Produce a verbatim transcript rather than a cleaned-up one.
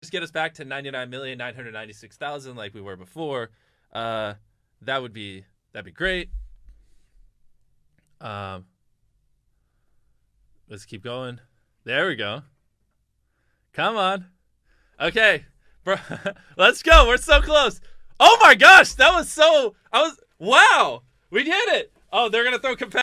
get us back to ninety-nine million nine hundred ninety-six thousand like we were before, uh, that would be that'd be great. Um, let's keep going. There we go. Come on. Okay, bro. Let's go. We're so close. Oh my gosh, that was so. I was wow. We did it. Oh, they're gonna throw competitive.